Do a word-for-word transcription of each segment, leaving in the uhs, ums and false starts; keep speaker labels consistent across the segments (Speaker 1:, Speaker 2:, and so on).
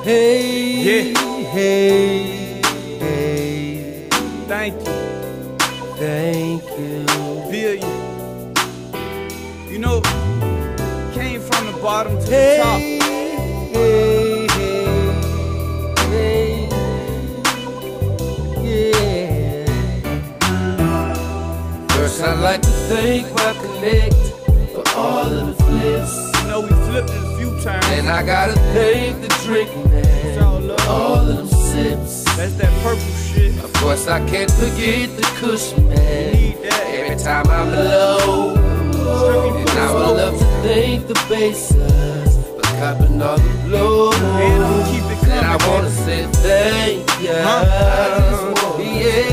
Speaker 1: Hey,
Speaker 2: Yeah.
Speaker 1: hey, hey,
Speaker 2: Thank you.
Speaker 1: thank you.
Speaker 2: Feel you. You know, came from the bottom to the
Speaker 1: Hey,
Speaker 2: top.
Speaker 1: hey, hey, hey, yeah. First I'd like to thank my connect for all of the flips.
Speaker 2: You know, we flipped it a few times.
Speaker 1: And I gotta thank the drink man
Speaker 2: It's all love.
Speaker 1: for all of them sips.
Speaker 2: That's that purple shit.
Speaker 1: Of course I can't forget the cushion man.
Speaker 2: Need that.
Speaker 1: Every time I'm low. And I would love to thank the bassers for copping all the blows.
Speaker 2: And I'ma keep it
Speaker 1: And I
Speaker 2: coming.
Speaker 1: wanna say thank you.
Speaker 2: Huh?
Speaker 1: I just wanna,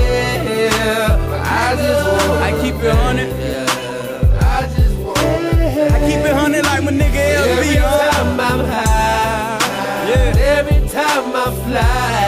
Speaker 1: yeah. I just wanna,
Speaker 2: I keep it hundred.
Speaker 1: yeah. I just wanna,
Speaker 2: I keep it hundred like my nigga L B.
Speaker 1: every
Speaker 2: huh?
Speaker 1: time I'm high,
Speaker 2: Yeah.
Speaker 1: every time I fly,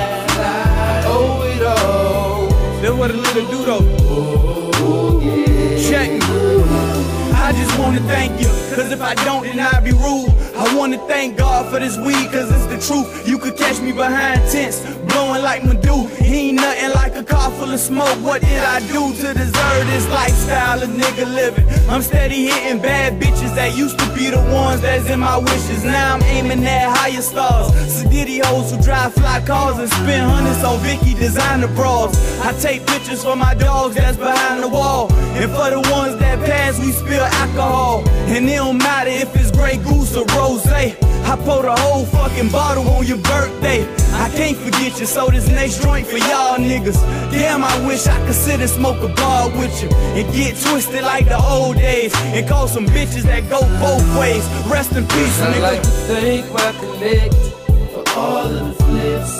Speaker 1: oh it all.
Speaker 2: That's what a little do though. Check me. I just wanna thank you, cause if I don't then I'd be rude. I wanna thank God for this weed, cause it's the truth. You could catch me behind tents, blowing like Madu. He ain't nothing like a car full of smoke. What did I do to deserve this lifestyle a nigga living? I'm steady hitting bad bitches that used to be the ones that's in my wishes. Now I'm aiming at higher stars. Sedity hoes who drive fly cars and spend hundreds on Vicky designer bras. I take pictures for my dogs that's behind the wall, and for the ones that pass we spill alcohol. And it don't matter if it's Grey Goose or Rosé. I pour the whole fucking bottle on your birthday. I can't forget you, so this next joint for y'all niggas. Damn, I wish I could sit and smoke a bar with you and get twisted like the old days and call some bitches that go both ways. Rest in peace,
Speaker 1: I'd
Speaker 2: nigga.
Speaker 1: like to thank my connect for all of the flips.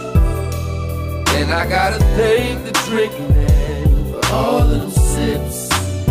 Speaker 1: And I gotta thank the drink man for all of them sips.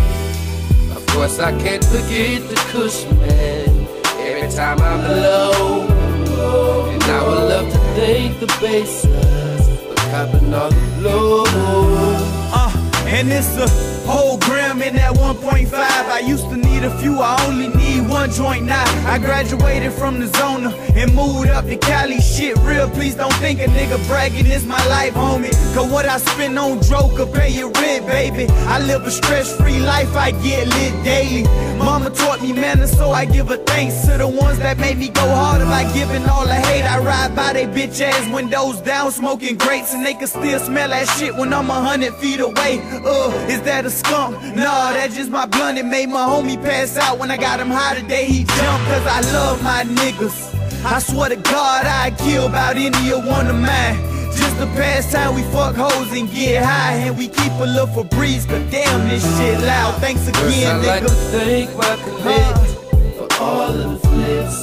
Speaker 1: Of course I can't forget the cushion man every time I'm low. And I would love to thank the bassers for copping all the blows.
Speaker 2: Uh, and it's a whole gram in that one point five. I used to need a few, I only need one joint now. I graduated from the zona and moved up to Cali. Shit real, please don't think a nigga bragging is my life, homie. Cause what I spend on Dro could pay your rent, baby. I live a stress-free life, I get lit daily. Mama taught me manners, so I give a thanks to the ones that made me go harder by giving all the hate. I ride by they bitch ass windows down, smoking grapes, and they can still smell that shit when I'm a hundred feet away. Uh, is that a skunk? Nah, that's just my blunt. It made my homie pass out when I got him high today. He jumped cause I love my niggas. I swear to God I'd kill about any of one of mine. Just the past time we fuck hoes and get high, and we keep a little Febreze, cause damn this shit loud. Thanks
Speaker 1: First
Speaker 2: again,
Speaker 1: I'd like to
Speaker 2: nigga.
Speaker 1: thank my connect for all of the flips.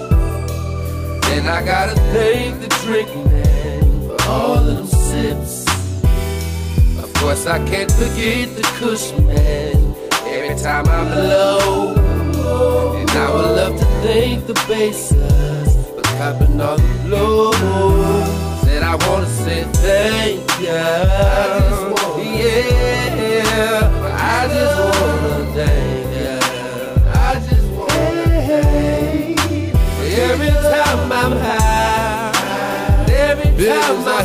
Speaker 1: And I gotta thank the drink man for all of them sips. Of course I can't forget the cushion man every time I'm low. And I would love to thank the bassers for copping all the blows. Said I wanna say thank you. I just wanna, yeah. I just wanna thank you. I just wanna thank. Every time I'm high, every time I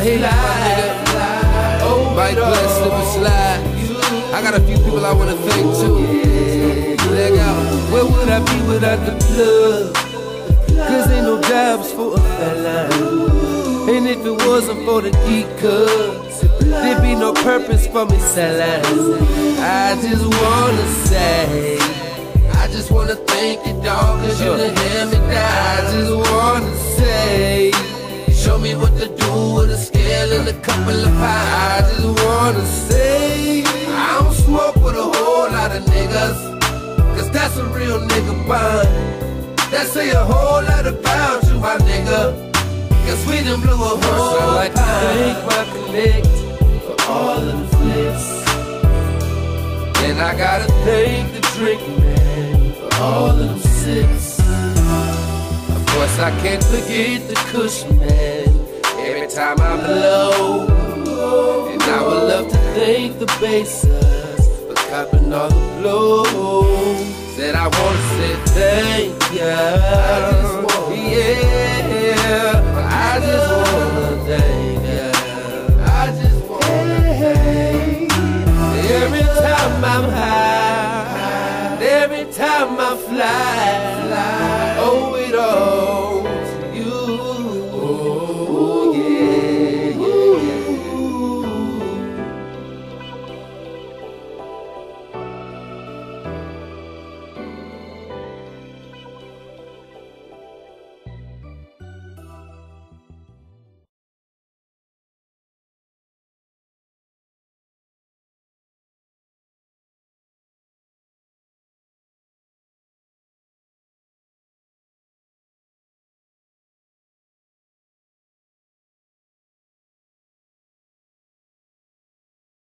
Speaker 1: fly, oh my bless and slide. I got a few people I wanna thank too. Leg out. Where would I be without the plug? Cause ain't no jobs for a fella. And if it wasn't for the geek cuz, there'd be no purpose for me selling. I just wanna say, I just wanna thank you, dog, cause you done held me down. I just wanna say, show me what to do with a scale and a couple of pies. I just wanna say, I don't smoke with a whole lot of niggas, cause that's a real nigga bond. That say a whole lot about you, my nigga, cause we done blew a whole First, I'd like to thank my connect for all of the flips. And I gotta thank the drink man for all of them sips. Of course I can't forget the cushion man every time I'm low. And I would love to thank the bassers for copping all the blows. Said I wanna say thank you. I just wanna, yeah.